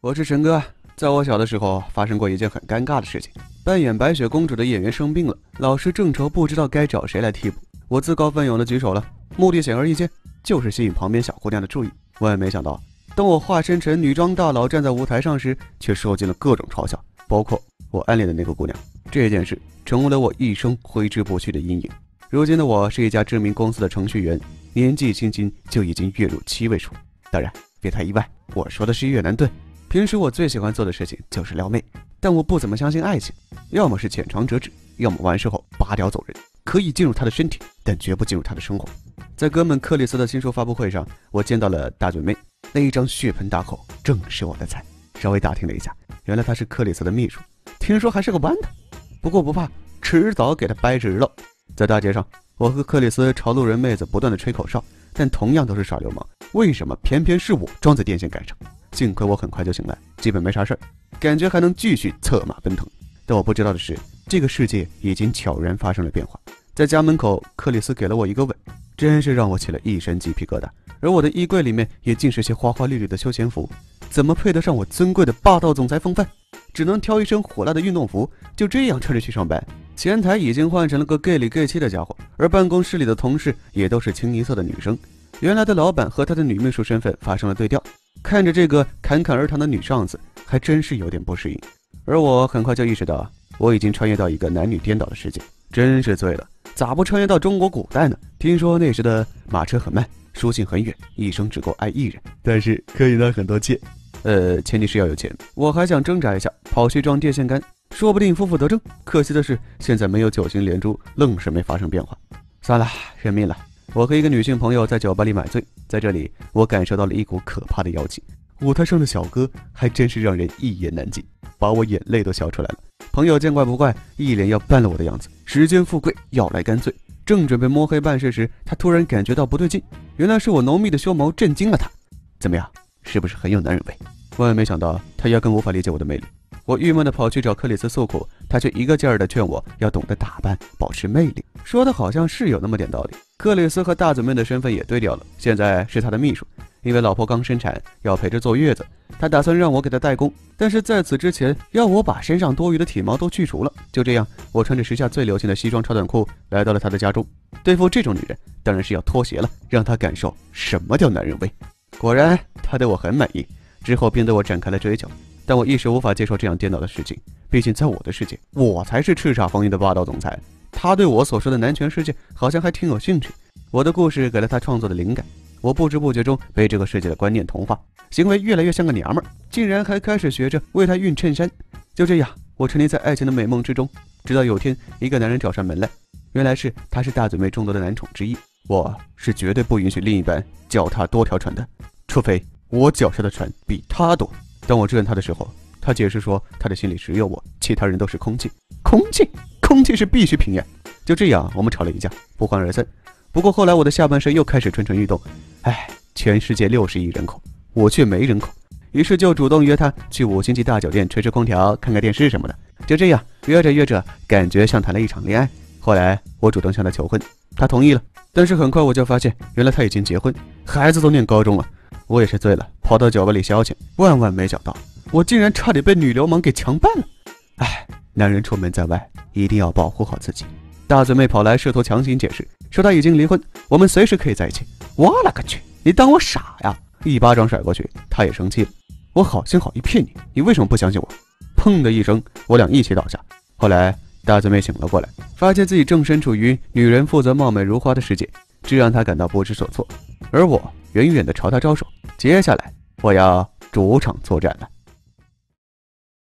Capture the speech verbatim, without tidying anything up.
我是陈哥。在我小的时候，发生过一件很尴尬的事情。扮演白雪公主的演员生病了，老师正愁不知道该找谁来替补。我自告奋勇的举手了，目的显而易见，就是吸引旁边小姑娘的注意。万万没想到，当我化身成女装大佬站在舞台上时，却受尽了各种嘲笑，包括我暗恋的那个姑娘。这件事成为了我一生挥之不去的阴影。如今的我是一家知名公司的程序员，年纪轻轻就已经月入七位数。当然，别太意外，我说的是越南盾。平时我最喜欢做的事情就是撩妹，但我不怎么相信爱情，要么是浅尝辄止，要么完事后拔掉走人。可以进入他的身体，但绝不进入他的生活。在哥们克里斯的新书发布会上，我见到了大嘴妹，那一张血盆大口正是我的菜。稍微打听了一下，原来他是克里斯的秘书，听说还是个弯的，不过不怕，迟早给他掰直了。在大街上，我和克里斯朝路人妹子不断的吹口哨，但同样都是耍流氓，为什么偏偏是我装在电线杆上？幸亏我很快就醒来，基本没啥事儿，感觉还能继续策马奔腾。但我不知道的是，这个世界已经悄然发生了变化。在家门口，克里斯给了我一个吻，真是让我起了一身鸡皮疙瘩。而我的衣柜里面也尽是些花花绿绿的休闲服，怎么配得上我尊贵的霸道总裁风范？只能挑一身火辣的运动服，就这样穿着去上班。前台已经换成了个 gay 里 gay 气的家伙，而办公室里的同事也都是清一色的女生。原来的老板和他的女秘书身份发生了对调，看着这个侃侃而谈的女上司，还真是有点不适应。而我很快就意识到，我已经穿越到一个男女颠倒的世界，真是醉了。咋不穿越到中国古代呢？听说那时的马车很慢，书信很远，一生只够爱一人，但是可以拿很多钱。呃，前提是要有钱。我还想挣扎一下，跑去装电线杆，说不定负负得正。可惜的是，现在没有九星连珠，愣是没发生变化。算了，认命了。我和一个女性朋友在酒吧里买醉，在这里我感受到了一股可怕的妖气。舞台上的小哥还真是让人一言难尽，把我眼泪都笑出来了。朋友见怪不怪，一脸要办了我的样子。时间富贵，要来干脆。正准备摸黑办事时，他突然感觉到不对劲，原来是我浓密的胸毛震惊了他。怎么样，是不是很有男人味？万万没想到，他压根无法理解我的魅力。我郁闷地跑去找克里斯诉苦，他却一个劲儿地劝我要懂得打扮，保持魅力，说的好像是有那么点道理。克里斯和大嘴妹的身份也对调了，现在是他的秘书，因为老婆刚生产要陪着坐月子，他打算让我给他代工，但是在此之前要我把身上多余的体毛都去除了。就这样，我穿着时下最流行的西装超短裤来到了他的家中。对付这种女人，当然是要脱鞋了，让她感受什么叫男人味。果然，他对我很满意，之后便对我展开了追求。但我一时无法接受这样颠倒的事情，毕竟在我的世界，我才是叱咤风云的霸道总裁。他对我所说的男权世界好像还挺有兴趣。我的故事给了他创作的灵感，我不知不觉中被这个世界的观念同化，行为越来越像个娘们儿，竟然还开始学着为他熨衬衫。就这样，我沉溺在爱情的美梦之中，直到有天一个男人找上门来，原来是他是大嘴妹众多的男宠之一。我是绝对不允许另一半脚踏多条船的，除非我脚下的船比他多。当我质问他的时候，他解释说他的心里只有我，其他人都是空气。空气空气是必需品呀。就这样，我们吵了一架，不欢而散。不过后来我的下半身又开始蠢蠢欲动，唉，全世界六十亿人口，我却没人口，于是就主动约他去五星级大酒店吹吹空调，看看电视什么的。就这样约着约着，感觉像谈了一场恋爱。后来我主动向他求婚，他同意了，但是很快我就发现，原来他已经结婚，孩子都念高中了。我也是醉了，跑到酒吧里消遣，万万没想到，我竟然差点被女流氓给强暴了。唉，男人出门在外，一定要保护好自己。大嘴妹跑来试图强行解释，说她已经离婚，我们随时可以在一起。我勒个去，你当我傻呀？一巴掌甩过去，她也生气了。我好心好意骗你，你为什么不相信我？砰的一声，我俩一起倒下。后来大嘴妹醒了过来，发现自己正身处于女人负责貌美如花的世界，这让她感到不知所措。而我远远地朝她招手，接下来我要主场作战了。